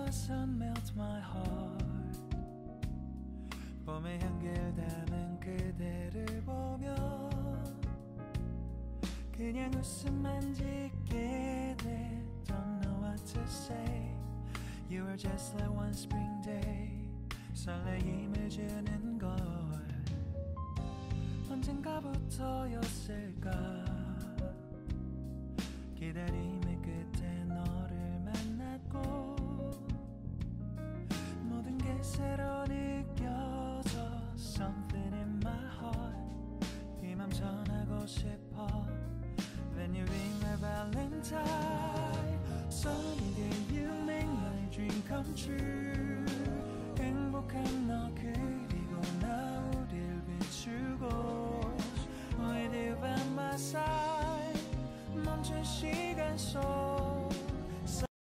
sun melt my heart. 봄의 향기를 담은 그대를 보며 그냥 웃음만 짓게 돼. Don't know what to say. You were just like one spring day. 설레임을 주는 걸 언젠가부터였을까. 기다림의 끝에 너를 만났고 모든 게 새로 느껴져. Something in my heart. 이 맘 전하고 싶어. When you be my valentine. Sunny day you make my dream come true. 행복한 너 그리고 나 우릴 비추고 With you by my side. 멈춘 시간 속